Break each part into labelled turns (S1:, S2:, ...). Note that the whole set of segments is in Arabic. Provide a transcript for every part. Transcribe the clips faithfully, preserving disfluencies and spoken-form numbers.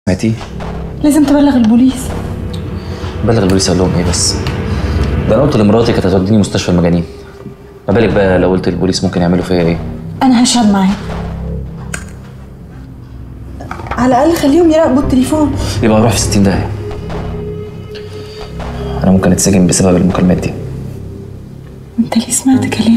S1: سمعتيه؟
S2: لازم تبلغ البوليس.
S1: بلغ البوليس اقول لهم ايه بس؟ ده انا قلت لمراتي كانت هتوديني مستشفى المجانين. ما بالك بقى لو قلت للبوليس ممكن يعملوا فيا ايه؟
S2: انا هشهد معاك. على الاقل خليهم يراقبوا التليفون.
S1: يبقى اروح في ستين داهية. انا ممكن اتسجن بسبب المكالمات دي.
S2: انت ليه سمعت كلامه؟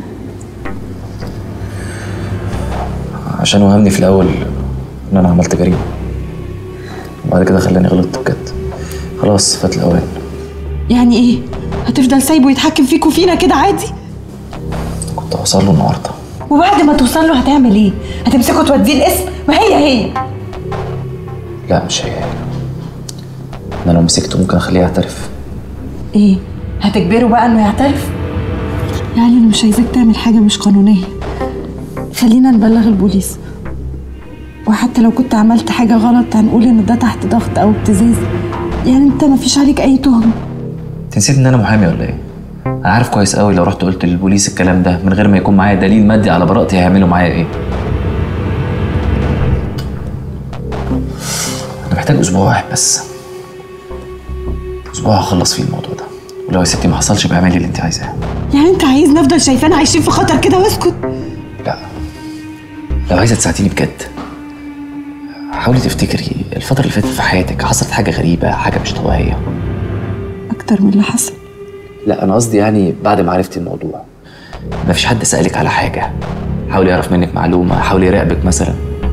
S1: عشان وهمني في الاول ان انا عملت جريمة، وبعد كده خلاني غلطت بجد. خلاص فات الاوان.
S2: يعني ايه؟ هتفضل سايبه يتحكم فيك وفينا كده عادي؟
S1: كنت هوصل له النهارده.
S2: وبعد ما توصل له هتعمل ايه؟ هتمسكه توديه القسم؟ ما هي هي.
S1: لا مش هي. انا لو مسكته ممكن اخليه يعترف.
S2: ايه؟ هتجبره بقى انه يعترف؟ يعني انا مش عايزاك تعمل حاجه مش قانونيه. خلينا نبلغ البوليس، وحتى لو كنت عملت حاجه غلط هنقول ان ده تحت ضغط او ابتزاز. يعني انت ما فيش عليك اي تهمه.
S1: تنسيت ان انا محامي ولا ايه؟ انا عارف كويس قوي لو رحت قلت للبوليس الكلام ده من غير ما يكون معايا دليل مادي على براءتي هيعملوا معايا ايه. انا محتاج اسبوع واحد بس. اسبوع هخلص فيه الموضوع ده، ولو يا ستي ما حصلش بقى اعملي اللي انت عايزاه.
S2: يعني انت عايز نفضل شايفانا عايشين في خطر كده واسكت؟
S1: لا، لو عايزه تساعديني بجد حاولي تفتكري الفترة اللي فاتت في حياتك حصلت حاجة غريبة، حاجة مش طبيعية.
S2: أكتر من اللي حصل؟
S1: لا أنا قصدي يعني بعد ما عرفتي الموضوع ما فيش حد سألك على حاجة، حاول يعرف منك معلومة، حاول يراقبك مثلا.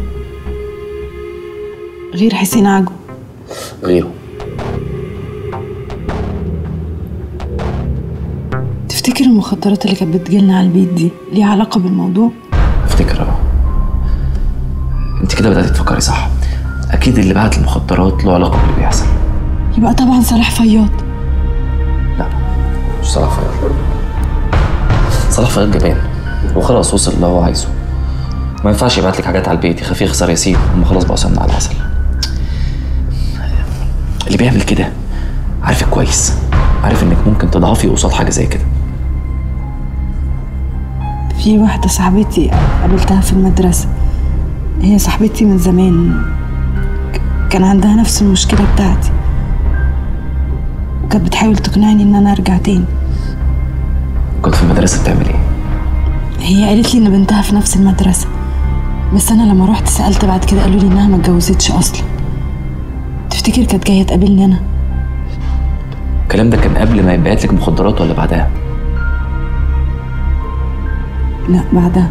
S2: غير حسين عجو؟
S1: غيره.
S2: تفتكر المخدرات اللي كانت بتجيلنا على البيت دي ليها علاقة بالموضوع؟
S1: افتكر اه. انت كده بدأتي تفكري صح. اكيد اللي بعت المخدرات له علاقة باللي بيحصل.
S2: يبقى طبعا صلاح فياض.
S1: لا مش صلاح فياض. صلاح فياض جبان وخلاص وصل اللي هو عايزه. ما ينفعش يبعت لك حاجات على البيت يخاف يخسر ياسين، هم خلاص بقوا سمنة على العسل. اللي بيعمل كده عارفك كويس، عارف انك ممكن تضعفي قصاد حاجة زي كده.
S2: في واحدة صاحبتي قابلتها في المدرسة، هي صاحبتي من زمان، كان عندها نفس المشكلة بتاعتي وكانت بتحاول تقنعني ان انا ارجع تاني.
S1: كنت في المدرسة بتعمل ايه؟
S2: هي قالت لي ان بنتها في نفس المدرسة، بس انا لما روحت سألت بعد كده قالوا لي انها ما اتجوزتش اصلا. تفتكر كانت جاية تقابلني انا؟
S1: الكلام ده كان قبل ما يبعت لك مخدرات ولا بعدها؟
S2: لا بعدها.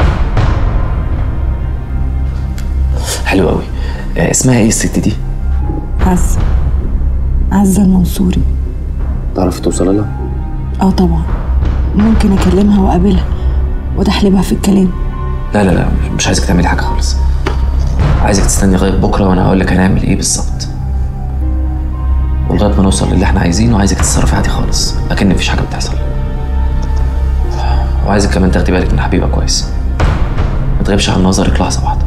S1: حلو قوي. آه اسمها ايه الست دي؟
S2: عزة. عزة المنصوري.
S1: تعرفي توصل لها؟
S2: اه طبعا، ممكن اكلمها واقابلها وتحلبها في الكلام.
S1: لا لا لا مش عايزك تعملي حاجه خالص. عايزك تستني لغايه بكره وانا هقول لك هنعمل ايه بالظبط، ولغايه ما نوصل للي احنا عايزينه عايزك تتصرفي عادي خالص اكن مفيش حاجه بتحصل. وعايزك كمان تاخدي بالك من حبيبه كويس، ما تغيبش عن نظرك لحظه واحده.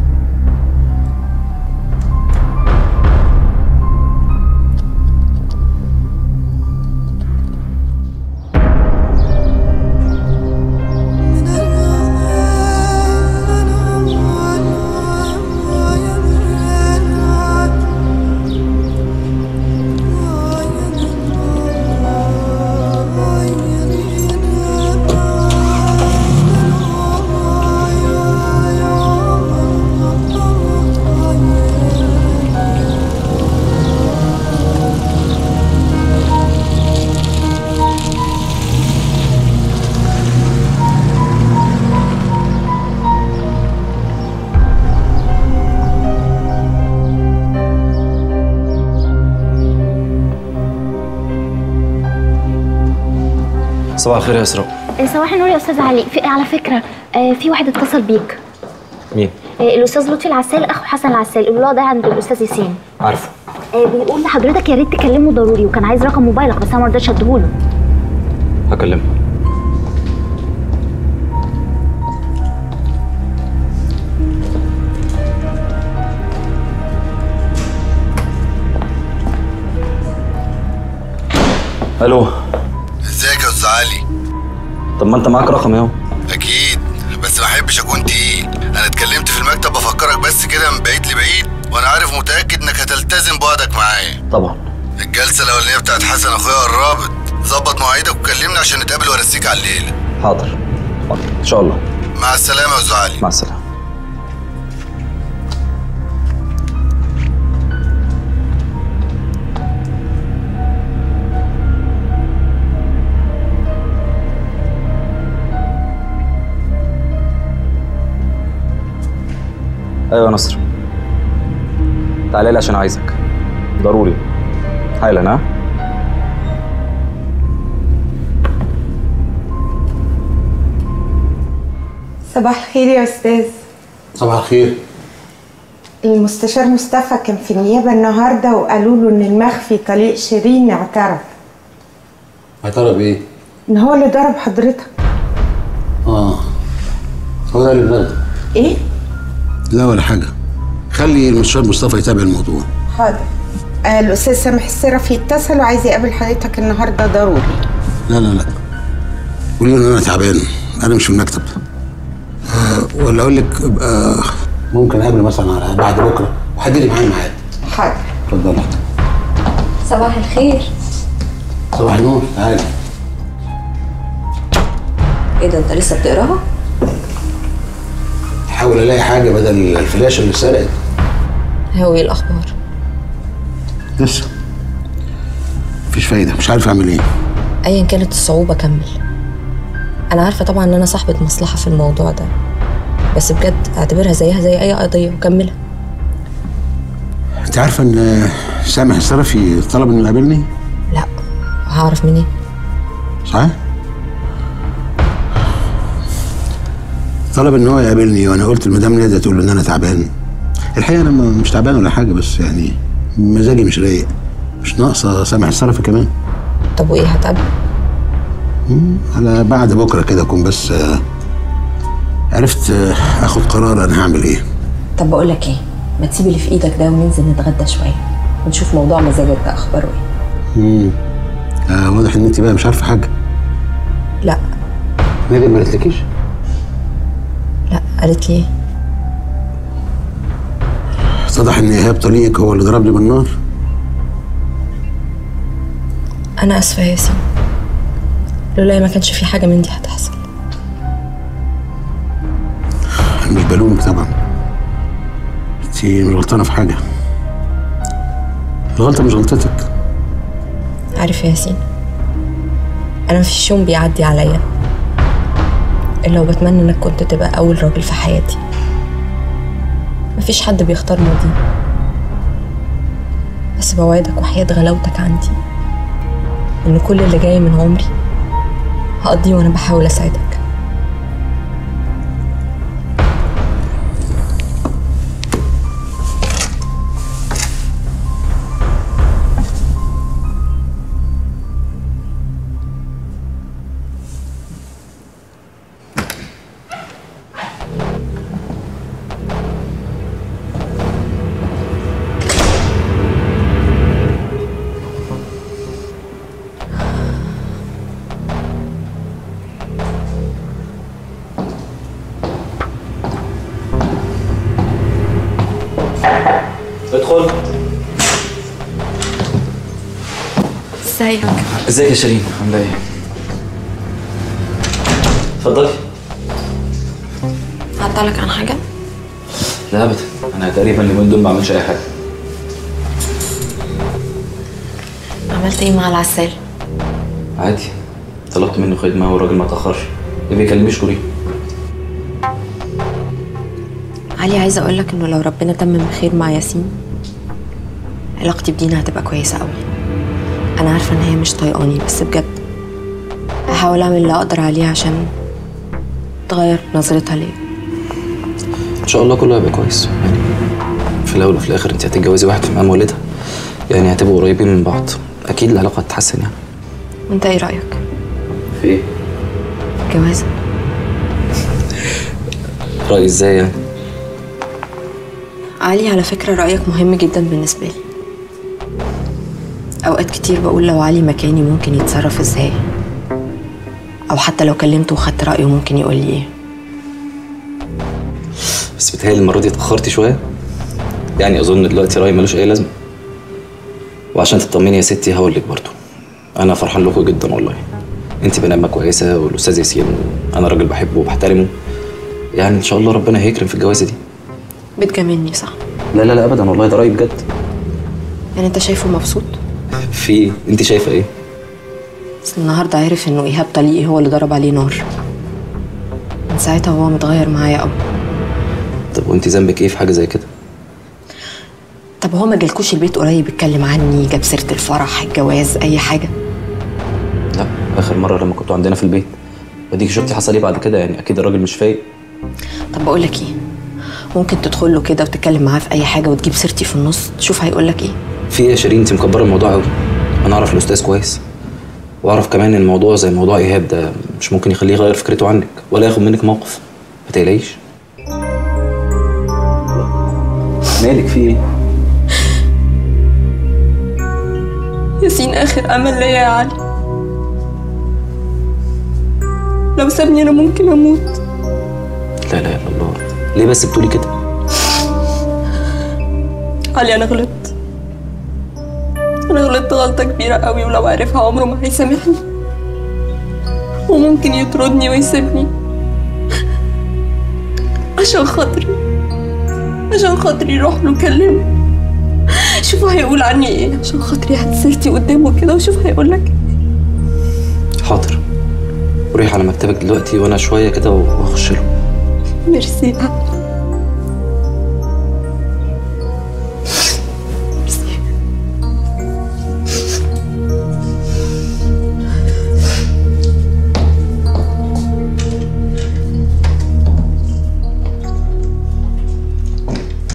S1: صباح الخير يا اسراء.
S3: صباح النور يا استاذ علي. في على فكره آه في واحد اتصل بيك.
S1: مين؟
S3: آه الاستاذ لطفي العسال اخو حسن العسال، اللي هو ده عند الاستاذ ياسين.
S1: عارفه.
S3: آه بيقول لحضرتك يا ريت تكلمه ضروري، وكان عايز رقم موبايلك بس انا ما رضيتش اديهوله.
S1: هكلمه. الو.
S4: ازيك يا استاذ علي؟
S1: طب ما انت معاك رقم اهو.
S4: اكيد، بس ما احبش اكون تقيل. انا اتكلمت في المكتب بفكرك بس كده من بعيد لبعيد، وانا عارف متاكد انك هتلتزم بوعدك معايا.
S1: طبعا.
S4: الجلسه الاولانيه بتاعت حسن اخويا قربت، ظبط مواعيدك وكلمني عشان نتقابل وارسيك على الليله.
S1: حاضر حاضر ان شاء الله.
S4: مع السلامه يا استاذ علي.
S1: مع السلامه. ايوه يا نصر، تعالى لي عشان عايزك ضروري حالا. ها
S2: صباح الخير يا استاذ.
S5: صباح الخير.
S2: المستشار مصطفى كان في النيابه النهارده وقالوا له ان المخفي طليق شيرين اعترف.
S5: اعترف بايه؟
S2: ان هو اللي ضرب حضرتك.
S5: اه هو ده اللي بناخده.
S2: ايه؟
S5: لا ولا حاجه، خلي المستشار مصطفى يتابع الموضوع.
S2: حاضر. آه الاستاذ سامح السرفي اتصل وعايز يقابل حضرتك النهارده ضروري.
S5: لا لا لا قولي له ان انا تعبان، انا مش في المكتب. آه ولا اقول لك ابقى ممكن اقابله مثلا على بعد بكره وحددي معايا الميعاد.
S2: حاضر.
S5: اتفضلي.
S3: صباح الخير.
S5: صباح النور. تعالي.
S3: ايه ده، انت لسه بتقراها؟
S5: احاول الاقي حاجه بدل الفلاشه اللي اتسرقت.
S6: هو ايه الاخبار؟
S5: لسه مفيش فايده، مش عارف اعمل ايه.
S6: ايا كانت الصعوبه كمل. انا عارفه طبعا ان انا صاحبه مصلحه في الموضوع ده، بس بجد اعتبرها زيها زي اي قضيه وكملها.
S5: انت عارفه ان سامح السرفي طلب انه يقابلني؟
S6: لا، هعرف منين؟
S5: صحيح؟ طلب ان هو يقابلني وانا قلت لمدام ناديه تقول له ان انا تعبان. الحقيقه انا مش تعبان ولا حاجه، بس يعني مزاجي مش رايق، مش ناقصه سامح السرفي كمان.
S6: طب وايه، هتقابله؟
S5: على بعد بكره كده اكون بس عرفت اخد قرار انا هعمل ايه.
S6: طب بقول لك ايه، ما تسيب اللي في ايدك ده وننزل نتغدى شويه ونشوف موضوع مزاجك ده اخباره ايه.
S5: امم آه واضح ان انت بقى مش عارفه حاجه.
S6: لا.
S5: ناديه ما قالتلكيش؟
S6: لا، قالت لي ايه؟
S5: اتضح ان ايهاب طليقك هو اللي ضربني بالنار.
S6: انا اسفه يا ياسين، لولا ما كانش في حاجه من دي هتحصل.
S5: انا مش بلومك طبعا، انت مش غلطانه في حاجه، الغلطه مش غلطتك.
S6: عارف يا ياسين، انا مفيش يوم بيعدي عليا الا وبتمنى انك كنت تبقى اول راجل في حياتي. مفيش حد بيختار ماضي، بس بوعدك وحياة غلاوتك عندي ان كل اللي جاي من عمري هقضيه وانا بحاول اساعدك.
S1: ادخل.
S6: ازيك؟
S1: ازيك يا شيرين، عامله ايه؟ اتفضلي.
S6: هعطلك عن حاجه؟
S1: لا ابدا، انا تقريبا اليومين دول ما بعملش اي حاجه.
S6: عملت ايه مع العسال؟
S1: عادي، طلبت منه خدمه والراجل ما تاخرش. ليه بيكلمنيش كوري؟
S6: علي، عايزه اقول لك انه لو ربنا تمم الخير مع ياسين علاقتي بدينا هتبقى كويسه قوي. انا عارفه ان هي مش طايقاني، بس بجد هحاول اعمل اللي اقدر عليه عشان تغير نظرتها ليا.
S1: ان شاء الله كله هيبقى كويس. يعني في الاول وفي الاخر انت هتتجوزي واحد في مقام والدها، يعني هتبقوا قريبين من بعض، اكيد العلاقه هتتحسن. يعني
S6: وانت ايه رايك
S1: في ايه؟
S6: الجواز؟
S1: رايي ازاي يعني؟
S6: علي، على فكره رايك مهم جدا بالنسبه لي. اوقات كتير بقول لو علي مكاني ممكن يتصرف ازاي، او حتى لو كلمته وخدت رايه ممكن يقول لي ايه.
S1: بس بتهيألي المره دي اتاخرتي شويه. يعني اظن دلوقتي رايي ملوش اي لازمه. وعشان تطمني يا ستي هقول لك برضه، انا فرحان لكم جدا والله. انت بني ادمه كويسه، والاستاذ ياسين انا راجل بحبه وبحترمه، يعني ان شاء الله ربنا هيكرم في الجوازه دي.
S6: بتجاملني صح؟
S1: لا لا لا ابدا والله، ده رايي بجد.
S6: يعني انت شايفه مبسوط؟
S1: في ايه؟ انت شايفه ايه؟
S6: بس النهارده عرف انه ايهاب طليقي هو اللي ضرب عليه نار. من ساعتها هو متغير معايا قوي.
S1: طب وانت ذنبك ايه في حاجه زي كده؟
S6: طب هو ما جالكوش البيت قريب يتكلم عني، جاب سيره الفرح، الجواز، اي حاجه؟
S1: لا، اخر مره لما كنتوا عندنا في البيت. وديك شفتي حصل ايه بعد كده، يعني اكيد الراجل مش فايق.
S6: طب بقول لك ايه، ممكن تدخل له كده وتتكلم معاه في اي حاجه وتجيب سيرتي في النص، تشوف هيقول لك ايه.
S1: في ايه يا شيرين، انت مكبره الموضوع قوي. انا اعرف الاستاذ كويس، واعرف كمان ان الموضوع زي موضوع ايهاب ده مش ممكن يخليه يغير فكرته عنك ولا ياخد منك موقف. ما تقلقيش. مالك في ايه؟
S6: ياسين اخر امل ليا يا علي. لو سابني انا ممكن اموت.
S1: لا لا الا الله، ليه بس بتقولي كده؟
S6: علي انا غلطت، انا غلطت غلطه كبيره قوي، ولو عرفها عمره ما هيسامحني، وممكن يطردني ويسيبني. عشان خاطري عشان خاطري روح له كلمه، شوف هيقول عني ايه. عشان خاطري هات سيرتي قدامه كده وشوف هيقول لك.
S1: حاضر، روحي على مكتبك دلوقتي وانا شويه كده واخش له.
S6: ميرسي.